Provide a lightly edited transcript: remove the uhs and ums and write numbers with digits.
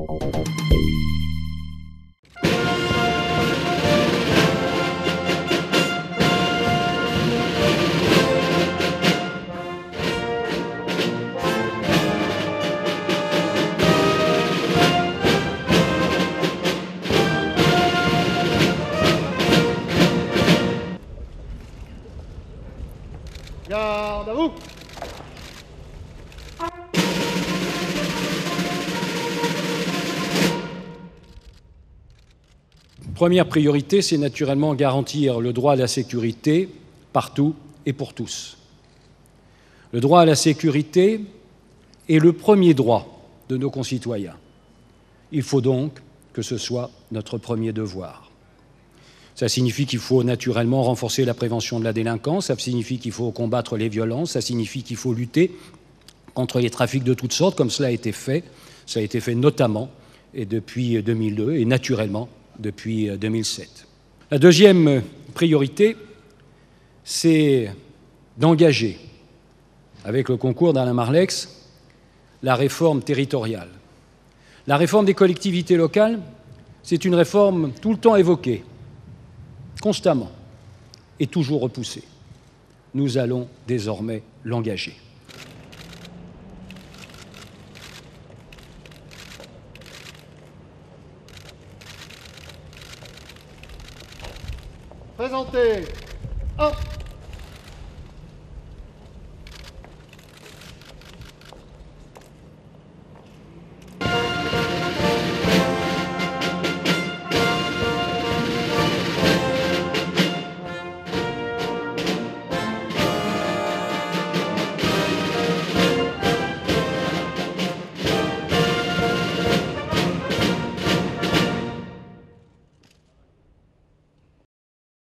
Garde à vous! Première priorité, c'est naturellement garantir le droit à la sécurité partout et pour tous. Le droit à la sécurité est le premier droit de nos concitoyens. Il faut donc que ce soit notre premier devoir. Ça signifie qu'il faut naturellement renforcer la prévention de la délinquance, ça signifie qu'il faut combattre les violences, ça signifie qu'il faut lutter contre les trafics de toutes sortes, comme cela a été fait. Ça a été fait notamment et depuis 2002 et naturellement depuis 2007. La deuxième priorité, c'est d'engager, avec le concours d'Alain Marleix, la réforme territoriale. La réforme des collectivités locales, c'est une réforme tout le temps évoquée, constamment, et toujours repoussée. Nous allons désormais l'engager. Présentez. 1.